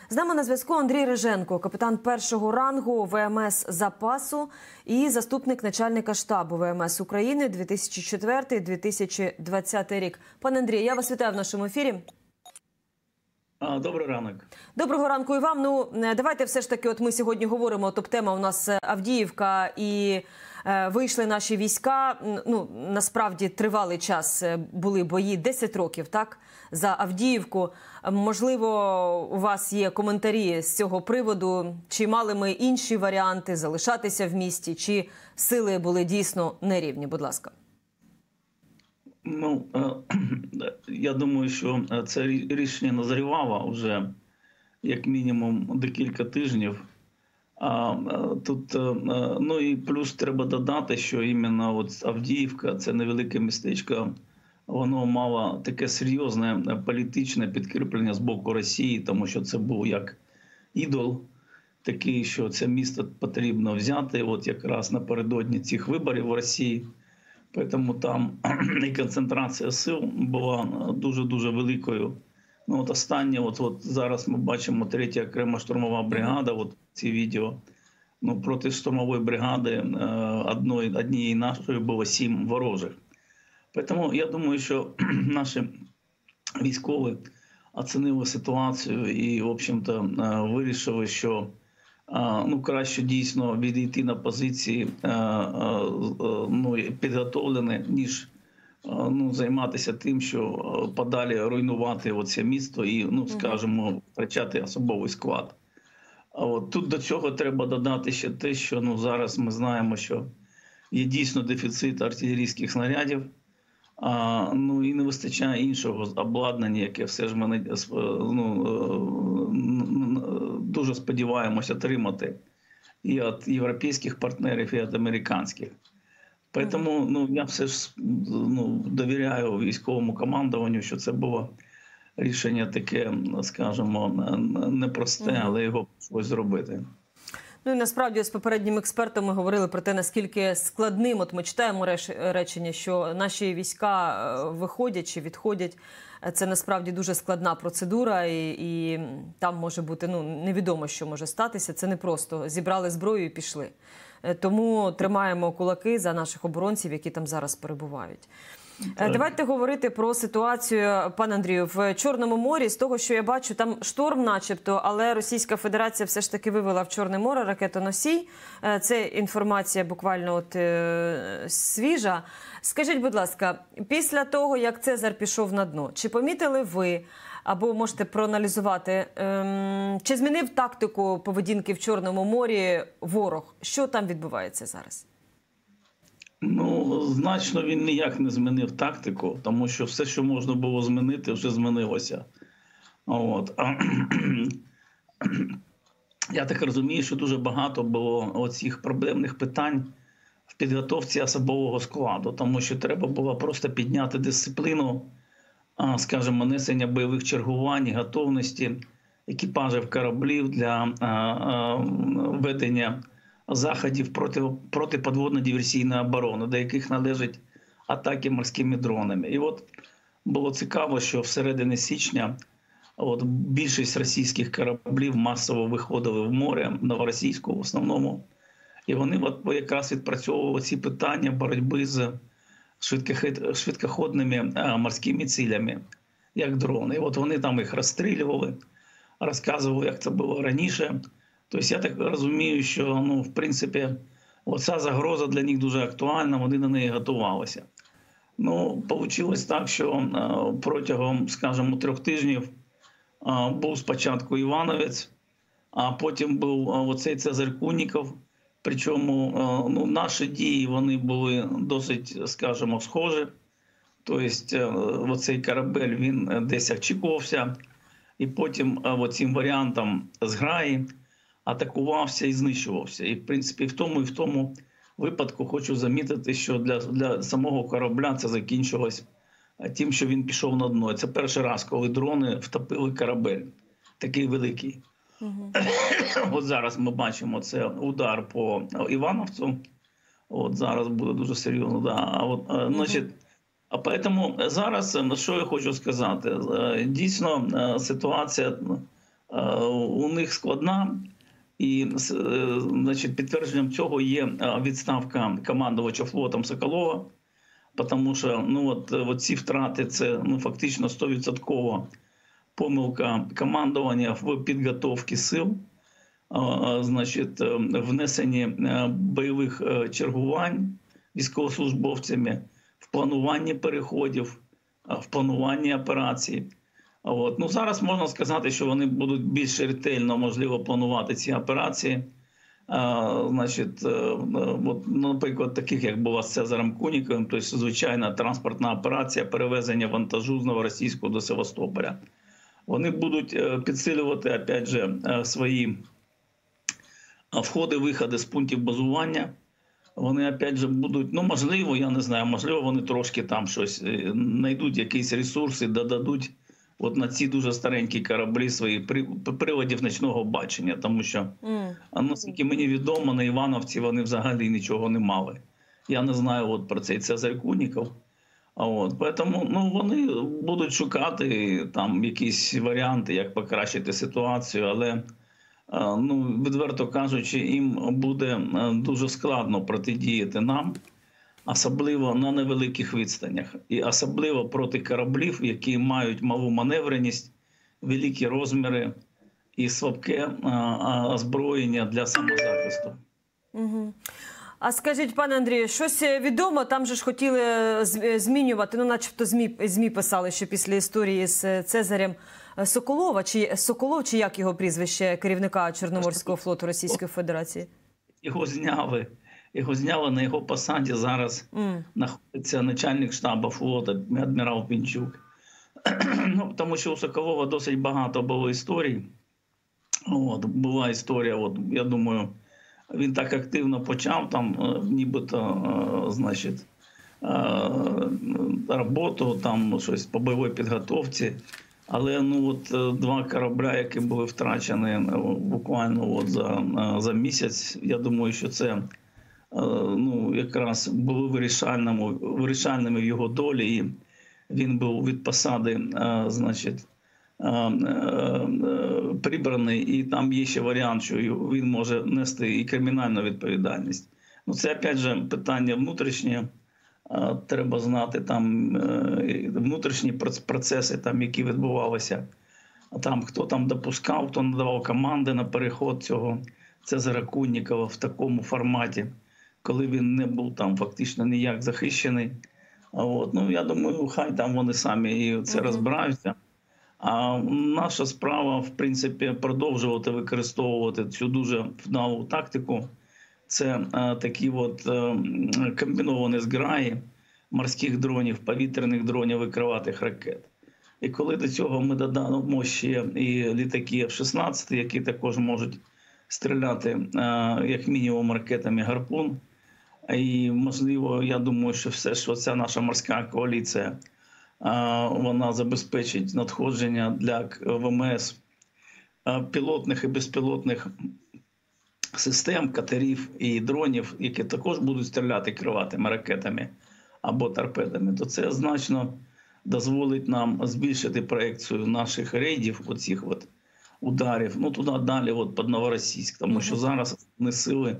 З нами на зв'язку Андрій Риженко, капітан першого рангу ВМС запасу і заступник начальника штабу ВМС України 2004-2020 рік. Пане Андрій, я вас вітаю в нашому ефірі. Добрий ранок. Доброго ранку і вам. Ну, давайте все ж таки, от ми сьогодні говоримо, топ-тема у нас Авдіївка і вийшли наші війська. Ну, насправді тривалий час були бої, 10 років, так, за Авдіївку. Можливо, у вас є коментарі з цього приводу, чи мали ми інші варіанти залишатися в місті, чи сили були дійсно нерівні? Будь ласка. Ну, я думаю, що це рішення назрівало вже як мінімум декілька тижнів. Тут, ну і плюс треба додати, що іменно от Авдіївка, це невелике містечко, воно мало таке серйозне політичне підкріплення з боку Росії, тому що це був як ідол такий, що це місто потрібно взяти от якраз напередодні цих виборів в Росії. Тому там і концентрація сил була дуже-дуже великою. Ну, от останнє, от зараз ми бачимо 3-я окрема штурмова бригада, от ці відео. Ну, проти штурмової бригади однієї нашої було 7 ворожих. Тому я думаю, що наші військові оцінили ситуацію і, в общем-то, вирішили, що ну, краще дійсно відійти на позиції ну, підготовлені, ніж ну, займатися тим, що подалі руйнувати оце місто і, ну, скажімо, втрачати особовий склад. От тут до цього треба додати ще те, що ну, зараз ми знаємо, що є дійсно дефіцит артилерійських снарядів, ну і не вистачає іншого обладнання, яке все ж ми дуже сподіваємося отримати і від європейських партнерів, і від американських. Тому ну, я все ж ну, довіряю військовому командуванню, що це було рішення таке, скажімо, непросте, але його прийшлося зробити. Ну і насправді з попереднім експертом ми говорили про те, наскільки складним, от ми читаємо речення, що наші війська виходять чи відходять. Це насправді дуже складна процедура і там може бути, ну, невідомо, що може статися. Це не просто зібрали зброю і пішли. Тому тримаємо кулаки за наших оборонців, які там зараз перебувають. Давайте говорити про ситуацію, пане Андрію, в Чорному морі. З того, що я бачу, там шторм начебто, але Російська Федерація все ж таки вивела в Чорне море ракетоносій. Це інформація буквально от свіжа. Скажіть, будь ласка, після того, як Цезар пішов на дно, чи помітили ви, або можете проаналізувати, чи змінив тактику поведінки в Чорному морі ворог? Що там відбувається зараз? Ну, значно він ніяк не змінив тактику, тому що все, що можна було змінити, вже змінилося. От. Я так розумію, що дуже багато було оцих проблемних питань в підготовці особового складу, тому що треба було просто підняти дисципліну, скажімо, несення бойових чергувань, готовності екіпажів кораблів для ведення заходів проти подводно-диверсійної оборони, до яких належать атаки морськими дронами. І от було цікаво, що всередині січня от більшість російських кораблів масово виходили в море, новоросійську в основному, і вони от якраз відпрацьовували ці питання боротьби з швидкоходними морськими цілями, як дрони. І от вони там їх розстрілювали, розказували, як це було раніше. Тобто я так розумію, що, ну, в принципі, оця загроза для них дуже актуальна, вони на неї готувалися. Ну, вийшло так, що протягом, скажімо, 3 тижнів був спочатку Івановець, а потім був оцей Цезарь Куніков. Причому ну, наші дії, вони були досить, скажімо, схожі. Тобто оцей корабель, він десь очікувався, і потім оцим варіантом зграї атакувався і знищувався. І, в принципі, в тому випадку хочу замітити, що для самого корабля це закінчилось тим, що він пішов на дно. Це перший раз, коли дрони втопили корабель, такий великий. От зараз ми бачимо, це удар по Івановцю. От зараз буде дуже серйозно. Да. Значить, тому зараз, що я хочу сказати, дійсно ситуація у них складна. І значить, підтвердженням цього є відставка командувача флотом Соколова, тому що от ці втрати – це фактично 100% помилка командування в підготовці сил, значить, внесенні бойових чергувань військовослужбовцями, в плануванні переходів, в плануванні операцій. Зараз можна сказати, що вони будуть більш ретельно, можливо, планувати ці операції. Значить, наприклад, таких, як була з Цезарем Куніковим, тобто звичайна транспортна операція перевезення вантажу з Новоросійську до Севастополя. Вони будуть підсилювати, опять же, свої входи-виходи з пунктів базування. Вони, опять же, будуть, можливо, я не знаю, можливо, вони трошки там щось знайдуть, якісь ресурси, додадуть на ці дуже старенькі кораблі своїх приладів нічного бачення. Тому що, наскільки мені відомо, на Івановці вони взагалі нічого не мали. Я не знаю про цей Цезарь Куніков. Тому вони будуть шукати там якісь варіанти, як покращити ситуацію, але, відверто кажучи, їм буде дуже складно протидіяти нам, особливо на невеликих відстанях. І особливо проти кораблів, які мають малу маневреність, великі розміри і слабке озброєння для самозахисту. Угу. А скажіть, пане Андрію, щось відомо? Там же ж хотіли змінювати, начебто ЗМІ писали, що після історії з Цезарем Соколова, Соколов, чи як його прізвище, керівника Чорноморського флоту Російської Федерації? Його зняли, на його посаді зараз знаходиться начальник штабу флоту, адмірал Пінчук. Тому що у Соколова досить багато було історій. Була історія, я думаю, він так активно почав там, нібито, значить, роботу, там щось по бойовій підготовці. Але два корабля, які були втрачені буквально за місяць, я думаю, що це якраз були вирішальними в його долі. І він був від посади, значить, прибраний, і там є ще варіант, що він може нести і кримінальну відповідальність. Це, опять же, питання внутрішнє. Треба знати там внутрішні процеси, там, які відбувалися. Там, хто там допускав, хто надавав команди на переход цього Цезаря Кунікова в такому форматі, коли він не був там фактично ніяк захищений. Я думаю, хай там вони самі і це розбираються. А наша справа, в принципі, продовжувати використовувати цю дуже вдалу тактику. Це такі комбіновані зграї морських дронів, повітряних дронів і крилатих ракет. І коли до цього ми додамо ще і літаки F-16, які також можуть стріляти як мінімум ракетами «Гарпун», і, можливо, я думаю, що все, що ця наша морська коаліція, вона забезпечить надходження для ВМС пілотних і безпілотних систем, катерів і дронів, які також будуть стріляти крилатими ракетами або торпедами, то це значно дозволить нам збільшити проекцію наших рейдів, оцих ударів, туди далі, під Новоросійськ, тому що зараз не сили,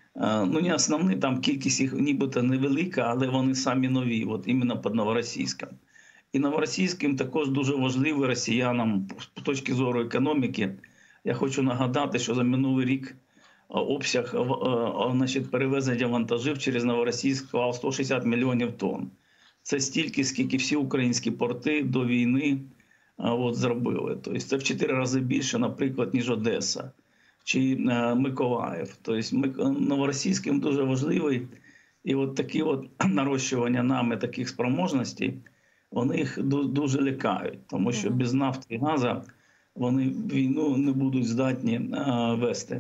не основні, там кількість їх нібито невелика, але вони самі нові, іменно під Новоросійськом. І Новоросійським також дуже важливий росіянам з точки зору економіки. Я хочу нагадати, що за минулий рік обсяг перевезення вантажів через Новоросійськ склав 160 мільйонів тонн. Це стільки, скільки всі українські порти до війни зробили. Тобто це в 4 рази більше, наприклад, ніж Одеса чи Миколаїв. Тобто Новоросійським дуже важливий. І такі нарощування нами таких спроможностей, вони їх дуже лякають. Тому що без нафти і газу вони війну не будуть здатні вести.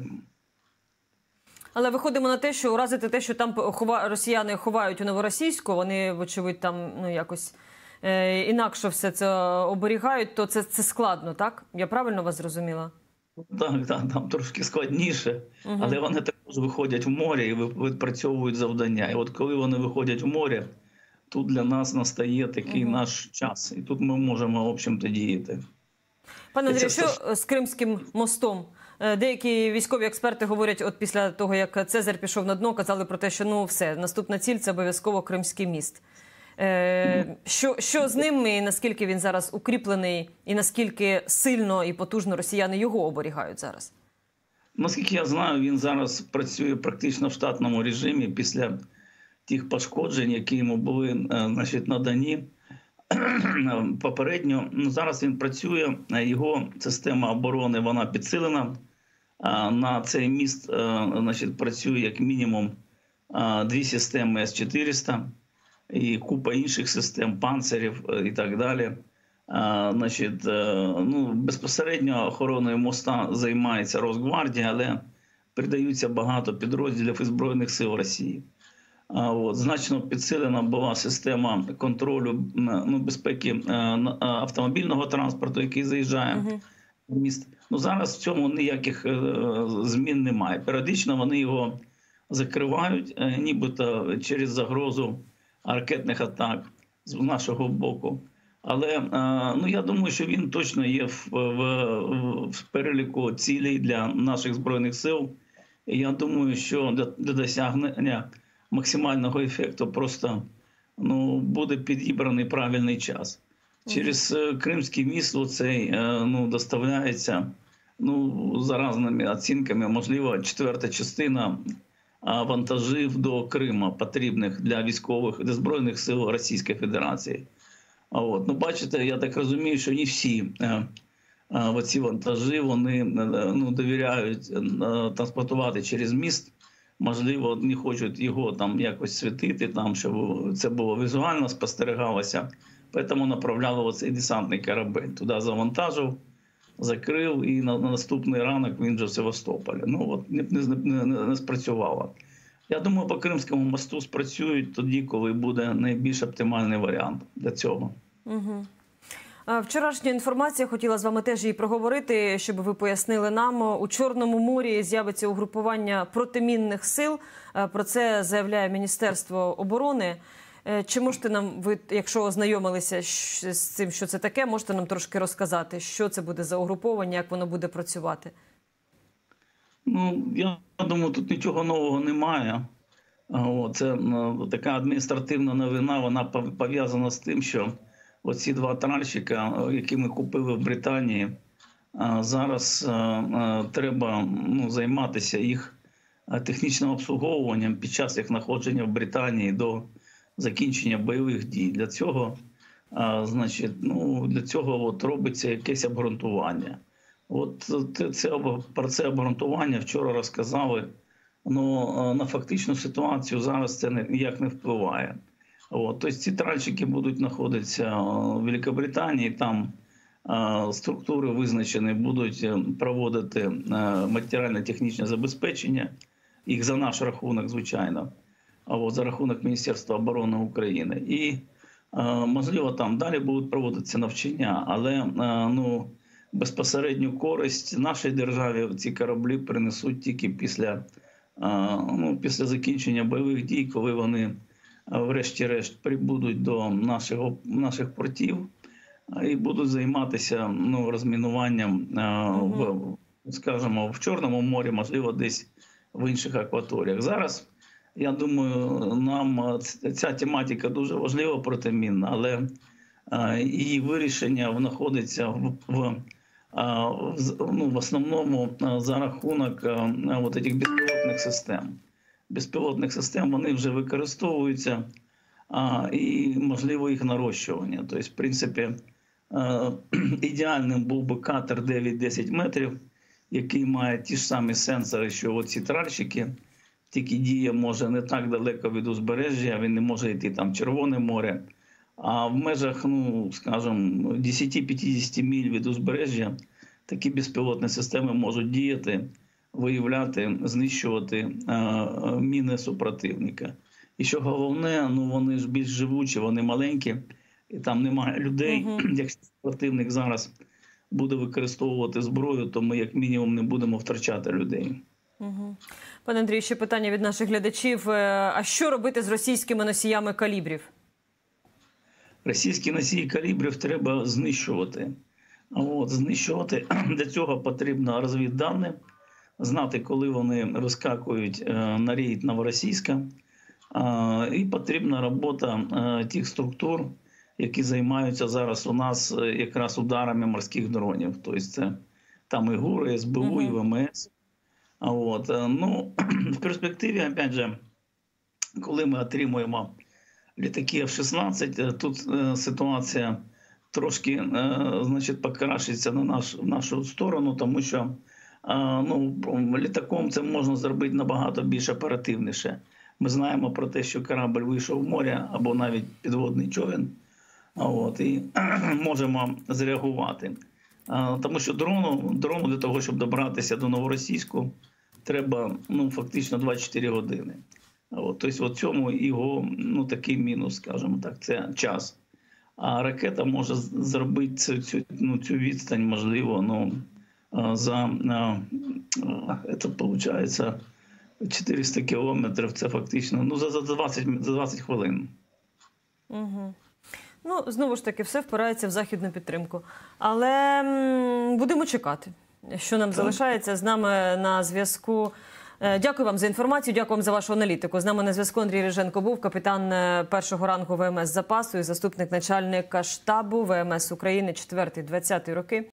Але виходимо на те, що уразити те, що там росіяни ховають у Новоросійську, вони, вочевидь, там якось інакше все це оберігають, то це складно, так? Я правильно вас зрозуміла? Так, там трошки складніше, але вони також виходять в море і відпрацьовують завдання. І коли вони виходять в море, тут для нас настає такий наш час. І тут ми можемо, в общем-то, діяти. Пане Андрію, що з Кримським мостом? Деякі військові експерти говорять, от після того, як Цезарь пішов на дно, казали про те, що ну все, наступна ціль – це обов'язково Кримський міст. Що з ним і наскільки він зараз укріплений, і наскільки сильно і потужно росіяни його оберігають зараз? Наскільки я знаю, він зараз працює практично в штатному режимі після тих пошкоджень, які йому були надані попередньо. Зараз він працює, його система оборони вона підсилена. На цей міст працює як мінімум 2 системи С-400 і купа інших систем, панцирів і так далі. Безпосередньо охороною моста займається Росгвардія, але передаються багато підрозділів із Збройних сил Росії. Значно підсилена була система контролю безпеки автомобільного транспорту, який заїжджає в міст. Зараз в цьому ніяких змін немає. Періодично вони його закривають, нібито через загрозу ракетних атак з нашого боку. Але я думаю, що він точно є в переліку цілей для наших Збройних сил. І я думаю, що для досягнення максимального ефекту просто буде підібраний правильний час. Через Кримський міст оцей доставляється за різними оцінками, можливо, 1/4 частина вантажів до Криму, потрібних для військових, для Збройних сил Російської Федерації. Бачите, я так розумію, що не всі ці вантажі вони довіряють транспортувати через міст. Можливо, не хочуть його там якось світити, щоб це було візуально спостерігалося. Тому направляли оцей десантний корабель. Туди завантажив, закрив, і на наступний ранок він вже в Севастополі. Не спрацювало. Я думаю, по Кримському мосту спрацюють тоді, коли буде найбільш оптимальний варіант для цього. Вчорашня інформація, хотіла з вами теж її проговорити, щоб ви пояснили нам. У Чорному морі з'явиться угрупування протимінних сил. Про це заявляє Міністерство оборони. Чи можете нам, ви, якщо ознайомилися з цим, що це таке, можете нам трошки розказати, що це буде за угруповання, як воно буде працювати? Я думаю, тут нічого нового немає. Це така адміністративна новина, вона пов'язана з тим, що оці 2 тральщика, які ми купили в Британії, зараз треба займатися їх технічним обслуговуванням під час їх знаходження в Британії до закінчення бойових дій. Для цього, робиться якесь обґрунтування. Про це обґрунтування вчора розказали, на фактичну ситуацію зараз це ніяк не впливає. Тобто ці тральщики будуть знаходитися в Великобританії, там структури визначені будуть проводити матеріально-технічне забезпечення, їх за наш рахунок, звичайно, за рахунок Міністерства оборони України. І, можливо, там далі будуть проводитися навчання, але безпосередню користь нашій державі ці кораблі принесуть тільки після закінчення бойових дій, коли вони врешті-решт прибудуть до наших портів і будуть займатися розмінуванням в Чорному морі, можливо, десь в інших акваторіях. Зараз, я думаю, нам ця тематика дуже важлива, протимінна, але її вирішення знаходиться в основному за рахунок цих безпілотних систем. Безпілотних систем, вони вже використовуються, і можливо їх нарощування. Тобто, в принципі, ідеальним був би катер 9-10 метрів, який має ті ж самі сенсори, що оці тральщики, тільки діє може не так далеко від узбережжя, він не може йти там в Червоне море, а в межах, 10-50 миль від узбережжя такі безпілотні системи можуть діяти, виявляти, знищувати міни супротивника. І що головне, вони ж більш живучі, вони маленькі, і там немає людей. Якщо противник зараз буде використовувати зброю, то ми як мінімум не будемо втрачати людей. Пане Андрію, ще питання від наших глядачів. А що робити з російськими носіями калібрів? Російські носії калібрів треба знищувати. знищувати. Для цього потрібно розвіддані, знати, коли вони розскакують на рейд Новоросійська. І потрібна робота тих структур, які займаються зараз у нас якраз ударами морських дронів. Тобто це там і ГУР, і СБУ, і ВМС. В перспективі, опять же, коли ми отримуємо літаки F-16, тут ситуація трошки, значить, покращиться в нашу сторону, тому що літаком це можна зробити набагато більш оперативніше. Ми знаємо про те, що корабль вийшов в море або навіть підводний човен, і можемо зреагувати. Тому що дрону для того, щоб добратися до Новоросійську, треба фактично 24 години. Тобто в цьому його такий мінус, скажімо так, це час. А ракета може зробити цю відстань, можливо, за, це виходить, 400 кілометрів, це фактично за 20 хвилин. Угу. Знову ж таки, все впирається в західну підтримку. Але будемо чекати, що нам залишається. З нами на зв'язку. Дякую вам за інформацію, дякую вам за вашу аналітику. З нами на зв'язку Андрій Риженко був, капітан першого ранку ВМС запасу і заступник начальника штабу ВМС України 4-20 роки.